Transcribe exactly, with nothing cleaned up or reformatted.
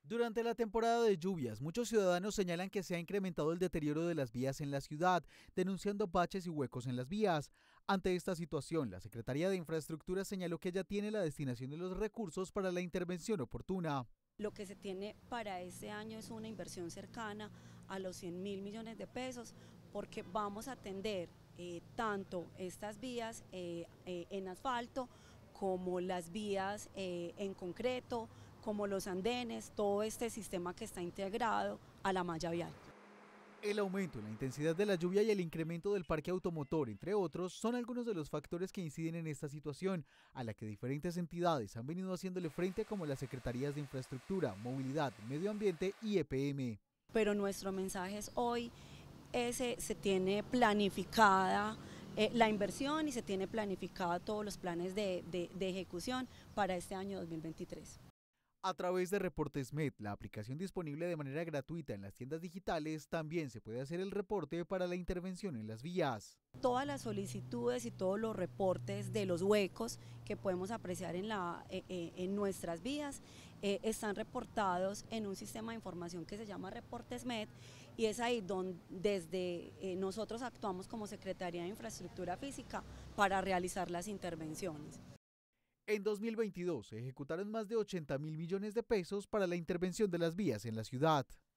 Durante la temporada de lluvias, muchos ciudadanos señalan que se ha incrementado el deterioro de las vías en la ciudad, denunciando baches y huecos en las vías. Ante esta situación, la Secretaría de Infraestructura señaló que ya tiene la destinación de los recursos para la intervención oportuna. Lo que se tiene para este año es una inversión cercana a los cien mil millones de pesos, porque vamos a atender eh, tanto estas vías eh, eh, en asfalto como las vías eh, en concreto, como los andenes, todo este sistema que está integrado a la malla vial. El aumento en la intensidad de la lluvia y el incremento del parque automotor, entre otros, son algunos de los factores que inciden en esta situación, a la que diferentes entidades han venido haciéndole frente, como las Secretarías de Infraestructura, Movilidad, Medio Ambiente y E P M. Pero nuestro mensaje es hoy, ese, se tiene planificada eh, la inversión y se tiene planificada todos los planes de, de, de ejecución para este año dos mil veintitrés. A través de Reportes M E D, la aplicación disponible de manera gratuita en las tiendas digitales, también se puede hacer el reporte para la intervención en las vías. Todas las solicitudes y todos los reportes de los huecos que podemos apreciar en, la, eh, eh, en nuestras vías eh, están reportados en un sistema de información que se llama Reportes M E D, y es ahí donde desde eh, nosotros actuamos como Secretaría de Infraestructura Física para realizar las intervenciones. En dos mil veintidós se ejecutaron más de ochenta mil millones de pesos para la intervención de las vías en la ciudad.